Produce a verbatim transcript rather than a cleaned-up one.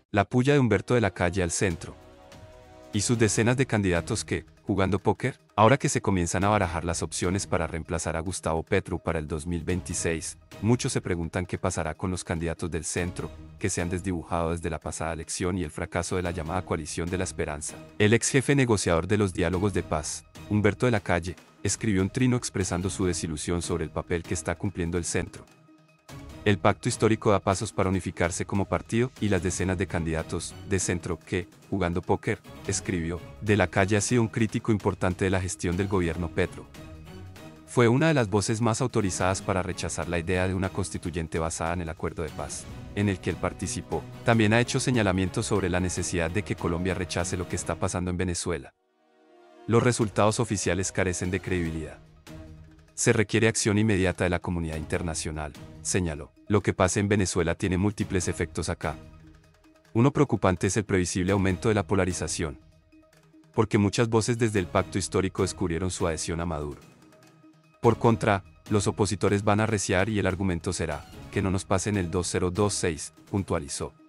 La puya de Humberto de la Calle al centro. Y sus decenas de candidatos que, jugando póker, ahora que se comienzan a barajar las opciones para reemplazar a Gustavo Petro para el dos mil veintiséis, muchos se preguntan qué pasará con los candidatos del centro, que se han desdibujado desde la pasada elección y el fracaso de la llamada coalición de la esperanza. El ex jefe negociador de los diálogos de paz, Humberto de la Calle, escribió un trino expresando su desilusión sobre el papel que está cumpliendo el centro. El pacto histórico da pasos para unificarse como partido y las decenas de candidatos de centro que, jugando póker, escribió, de la Calle ha sido un crítico importante de la gestión del gobierno Petro. Fue una de las voces más autorizadas para rechazar la idea de una constituyente basada en el acuerdo de paz, en el que él participó. También ha hecho señalamientos sobre la necesidad de que Colombia rechace lo que está pasando en Venezuela. Los resultados oficiales carecen de credibilidad. Se requiere acción inmediata de la comunidad internacional, señaló. Lo que pasa en Venezuela tiene múltiples efectos acá. Uno preocupante es el previsible aumento de la polarización. Porque muchas voces desde el pacto histórico descubrieron su adhesión a Maduro. Por contra, los opositores van a arreciar y el argumento será, que no nos pasen el dos mil veintiséis, puntualizó.